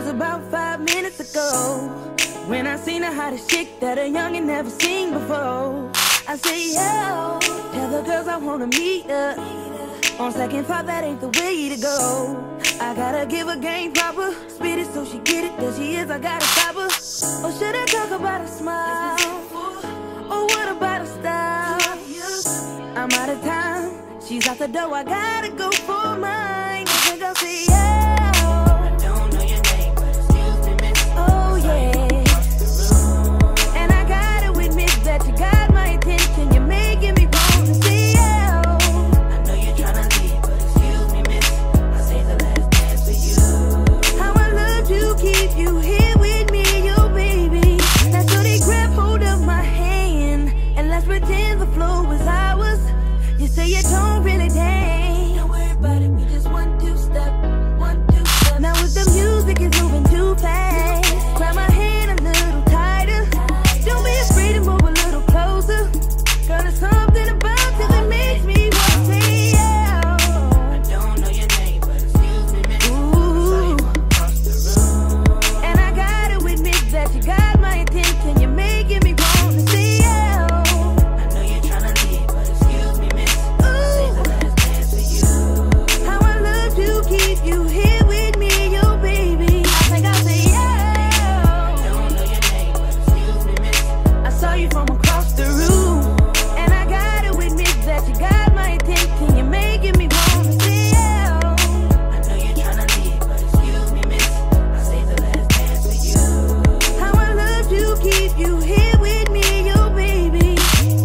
was about 5 minutes ago when I seen the hottest chick that a youngin' never seen before. I say, yo, tell the girls I wanna meet her. On second thought, that ain't the way to go. I gotta give her game proper, spit it so she get it. There she is, I gotta stop her. Or should I talk about a smile? Or what about a style? I'm out of time, she's out the door, I gotta go for mine. I think I'll say, yeah. I don't know your name, but excuse me, miss. Oh yeah. And I gotta admit that you got my attention. You're making me want to see you. I know you're tryna leave, but excuse me, miss. I saved the last dance for you. How I love to keep you here with me, yo baby. Now so they grab hold of my hand and let's pretend the flow is ours. You say you don't really dance. Don't worry about it, we just 1, 2 step, 1, 2 step. Now if the music is moving too fast, grab my hand a little tighter. Don't be afraid to move a little closer. Girl, there's something about you that makes me want to say yeah. I don't know your name, but excuse me, miss. Ooh. Across the room. And I gotta admit that you got my attention. You're making me want to say yeah. I know you're tryna leave, but excuse me, miss. I saved the last dance for you. How I love to keep you here with me, yo baby. I think I'll say yeah. I don't know your name, but excuse me, miss. I saw you from across the room, and I gotta admit that you got my attention. You're making me want to say yeah. I know you're tryna leave, but excuse me, miss. I saved the last dance for you. How I love to keep you here with me, yo baby.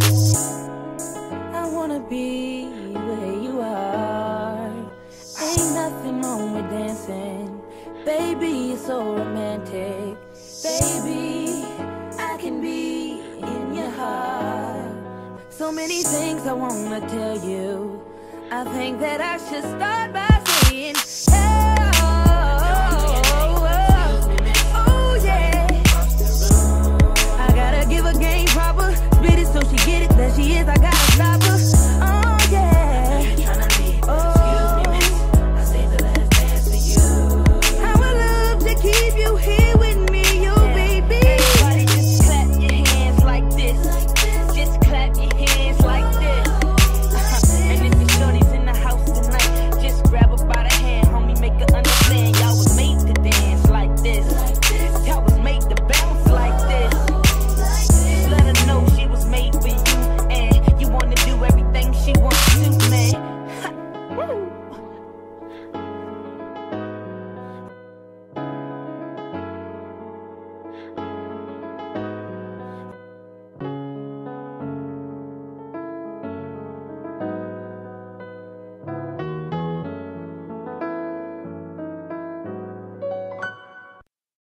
I wanna be where you are. Ain't nothing wrong with dancing, baby, you're so romantic. Baby, I can be in your heart. So many things I wanna tell you. I think that I should start by saying